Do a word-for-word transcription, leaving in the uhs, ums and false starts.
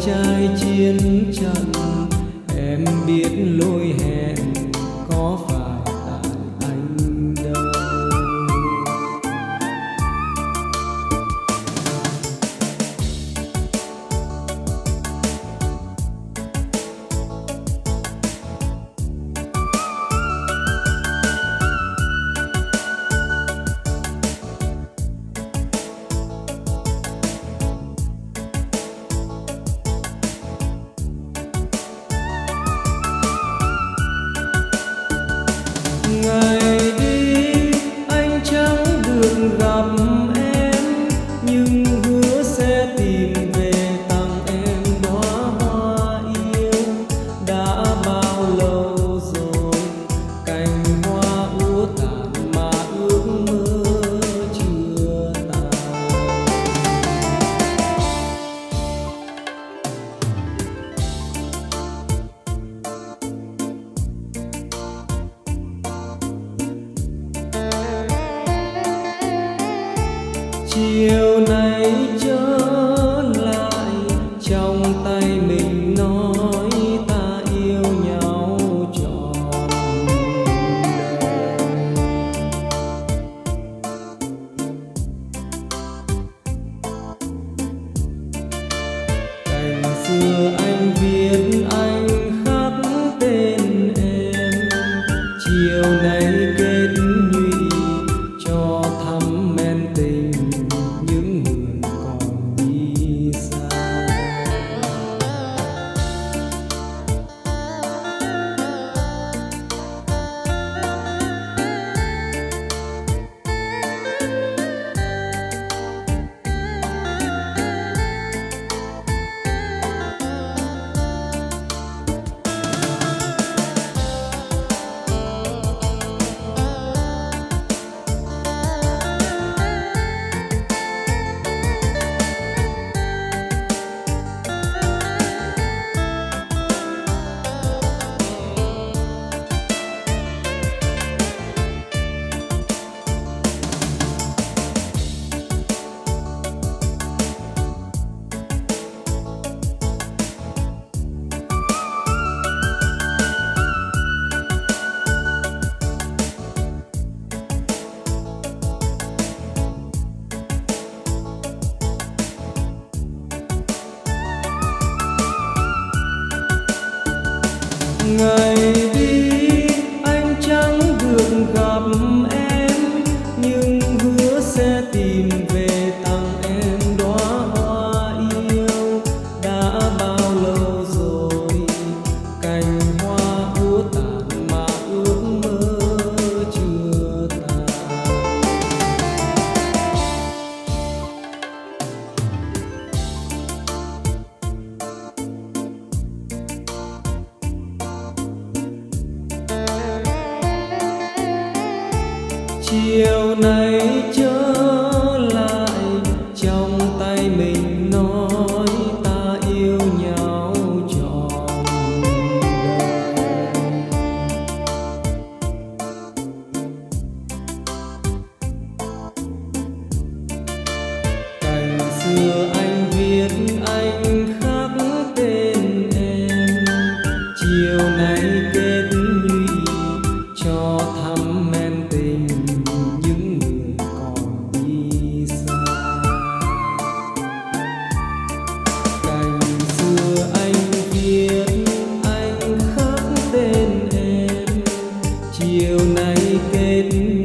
trai chiến trận, em biết lối hẹn có phải tại anh đâu. Ngày đi anh chẳng được gặp em, nhưng hứa sẽ tìm về tặng em đóa hoa yêu. Đã bao lâu rồi cành hoa úa tàn mà ước mơ chưa tàn. Chiều nay trở lại, trong tay mình nói ta yêu nhau trọn đời. Cành xưa anh viết anh khắc tên em, chiều nay kết nhụy cho thắm men tình những người còn đi xa. Ngày đi anh chẳng được gặp em, nhưng hứa sẽ tìm về tặng em đóa hoa yêu. Đã bao lâu rồi cành hoa úa tàn mà ước mơ chưa tàn. Chiều nay trở lại, trong tay mình nói ta yêu nhau trọn đời. Cành xưa anh viết anh khắc tên em, chiều nay kết nhụy cho thắm men tình những người còn đi xa. Cành xưa anh viết anh khắc tên em, chiều nay kết